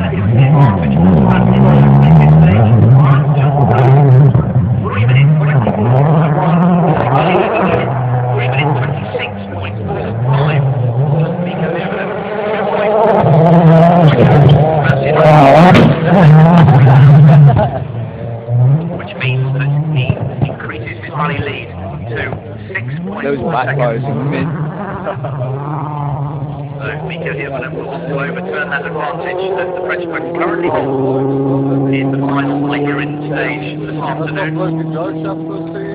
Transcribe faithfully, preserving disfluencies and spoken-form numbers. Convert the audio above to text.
Which means that he increases his rally lead to six point Those four back bars seconds. in mid. So Mika Hirvonen will want to overturn that advantage that the Frenchman currently holds in the final later in stage this afternoon.